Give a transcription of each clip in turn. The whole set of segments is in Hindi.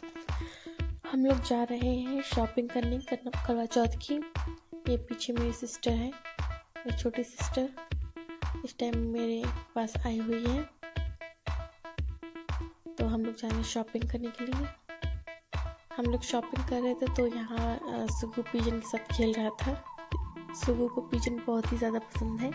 हम लोग जा रहे हैं शॉपिंग करने करवा चौथ की। ये पीछे मेरी सिस्टर है, मेरी छोटी सिस्टर इस टाइम मेरे पास आई हुई है। तो हम लोग जा रहे हैं शॉपिंग करने के लिए। हम लोग शॉपिंग कर रहे थे तो यहाँ सुगु पिजन के साथ खेल रहा था। सुगु को पिजन बहुत ही ज़्यादा पसंद है।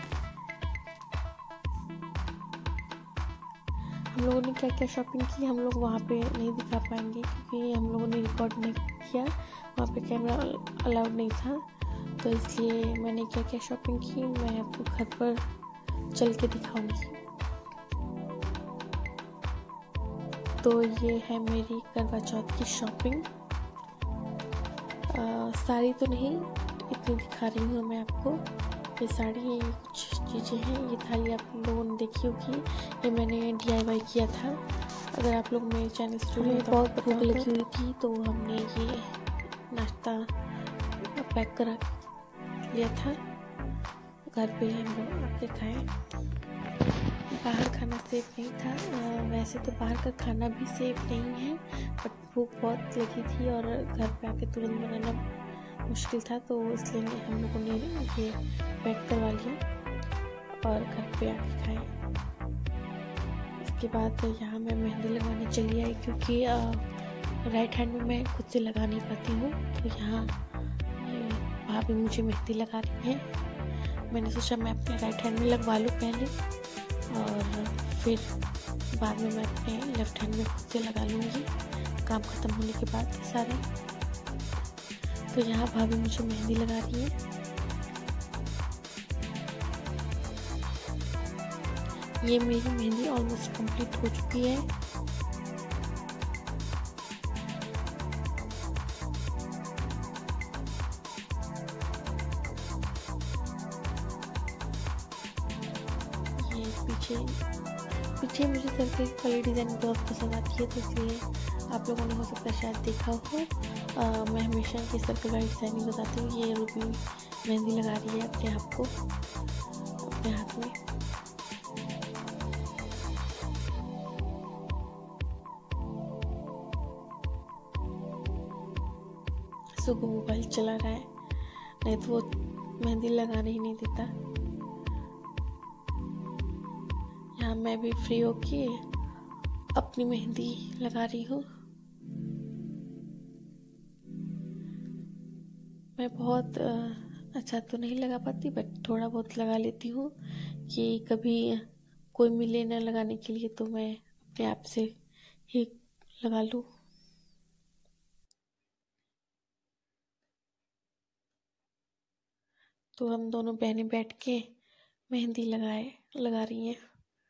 हम लोगों ने क्या क्या शॉपिंग की हम लोग वहाँ पे नहीं दिखा पाएंगे क्योंकि हम लोगों ने रिकॉर्ड नहीं किया, वहाँ पे कैमरा अलाउड नहीं था। तो इसलिए मैंने क्या क्या शॉपिंग की मैं आपको घर पर चल के दिखाऊंगी। तो ये है मेरी करवा चौथ की शॉपिंग। साड़ी तो नहीं इतनी दिखा रही हूँ मैं आपको। ये साड़ी है, ये कुछ चीज़ें हैं। ये थाली आप लोगों ने देखी होगी, ये मैंने DIY किया था। अगर आप लोग मेरे चैनल से जुड़े तो बहुत भूख लगी हुई थी तो हमने ये नाश्ता पैक करा लिया था। घर पे हम लोग आके खाएं। बाहर खाना सेफ नहीं था। वैसे तो बाहर का खाना भी सेफ नहीं है, बट भूख बहुत लगी थी और घर पे आके तुरंत बनाना मुश्किल था, तो इसलिए हम लोगों ने ये पैक करवा लिया और घर पे आके खाए। इसके बाद यहाँ मैं मेहंदी लगाने चली आई क्योंकि राइट हैंड में मैं खुद से लगा नहीं पाती हूँ। तो यहाँ भाभी मुझे मेहंदी लगा रही है। मैंने सोचा मैं अपने राइट हैंड में लगवा लूँ पहले और फिर बाद में मैं अपने लेफ्ट हैंड में खुद से लगा लूँगी काम ख़त्म होने के बाद सारे। तो यहाँ भाभी मुझे मेहंदी लगा रही है। ये मेरी मेहंदी ऑलमोस्ट कंप्लीट हो चुकी है। ये पीछे मुझे सर्कल वाली डिज़ाइन बहुत पसंद आती है, तो इसलिए आप लोगों ने हो सकता है शायद देखा हो। मैं हमेशा की सर्कल वाली डिज़ाइन बताती हूँ। ये रूबी मेहंदी लगा रही है अपने आप को अपने हाथ में। सुगु मोबाइल चला रहा है, नहीं तो वो मेहंदी लगाने ही नहीं देता। यहाँ मैं भी फ्री होके अपनी मेहंदी लगा रही हूँ। मैं बहुत अच्छा तो नहीं लगा पाती, बट थोड़ा बहुत लगा लेती हूँ कि कभी कोई मिले ना लगाने के लिए तो मैं अपने आप से ही लगा लूँ। तो हम दोनों बहनें बैठ के मेहंदी लगा रही हैं।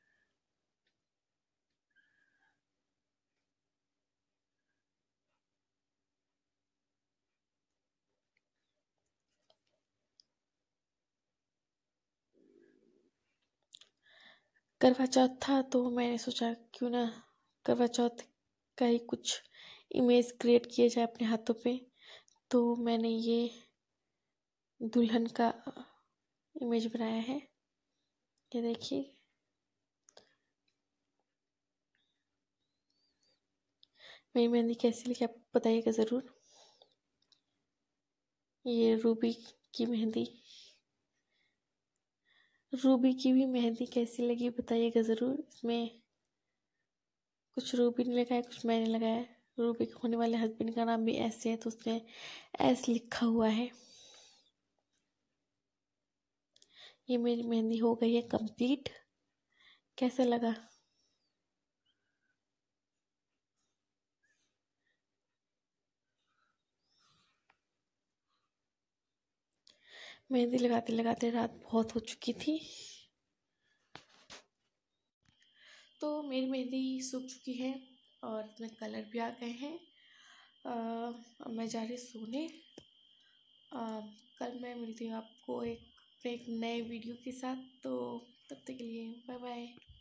करवा चौथ था तो मैंने सोचा क्यों ना करवा चौथ का ही कुछ इमेज क्रिएट किया जाए अपने हाथों पे। तो मैंने ये दुल्हन का इमेज बनाया है, ये देखिए। मेरी मेहंदी कैसी लगी आप बताइएगा ज़रूर। ये रूबी की भी मेहंदी कैसी लगी बताइएगा ज़रूर। इसमें कुछ रूबी ने लगाया, कुछ मैंने लगाया। रूबी के होने वाले हस्बैंड का नाम भी ऐसे है तो उसमें ऐस लिखा हुआ है। ये मेरी मेहंदी हो गई है कंप्लीट। कैसा लगा? मेहंदी लगाते लगाते रात बहुत हो चुकी थी, तो मेरी मेहंदी सूख चुकी है और इसमें कलर भी आ गए हैं। अब मैं जा रही सोने। कल मैं मिलती हूँ आपको एक नए वीडियो के साथ। तो तब तक के लिए बाय बाय।